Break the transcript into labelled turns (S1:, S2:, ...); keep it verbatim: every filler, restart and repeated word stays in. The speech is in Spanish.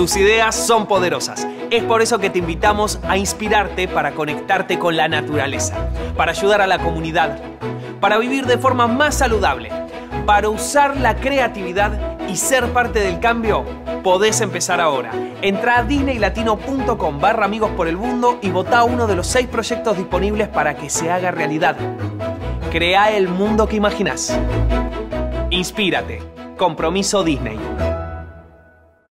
S1: Tus ideas son poderosas. Es por eso que te invitamos a inspirarte para conectarte con la naturaleza, para ayudar a la comunidad, para vivir de forma más saludable, para usar la creatividad y ser parte del cambio. Podés empezar ahora. Entrá a disneylatino punto com barra amigos por el mundo y votá uno de los seis proyectos disponibles para que se haga realidad. Crea el mundo que imaginás. Inspírate. Compromiso Disney.